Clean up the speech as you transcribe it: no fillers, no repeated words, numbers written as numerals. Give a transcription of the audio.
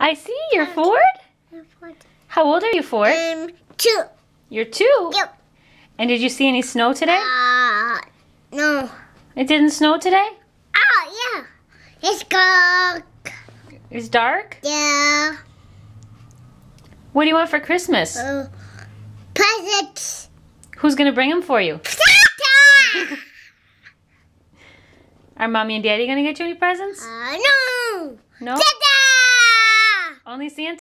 I see, you're Ford? I'm Ford. How old are you, Ford? 2. You're 2? Yep. And did you see any snow today? No. It didn't snow today? Oh, yeah. It's dark. It's dark? Yeah. What do you want for Christmas? Presents. Who's going to bring them for you? Santa! Are Mommy and Daddy going to get you any presents? No. No? Santa! Only Santa?